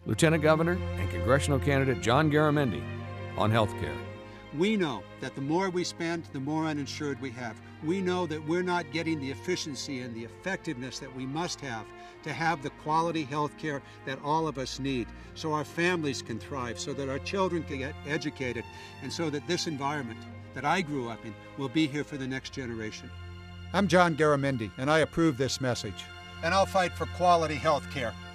Lieutenant Governor and Congressional candidate John Garamendi on health care. We know that the more we spend, the more uninsured we have. We know that we're not getting the efficiency and the effectiveness that we must have to have the quality health care that all of us need, so our families can thrive, so that our children can get educated, and so that this environment that I grew up in will be here for the next generation. I'm John Garamendi, and I approve this message. And I'll fight for quality health care.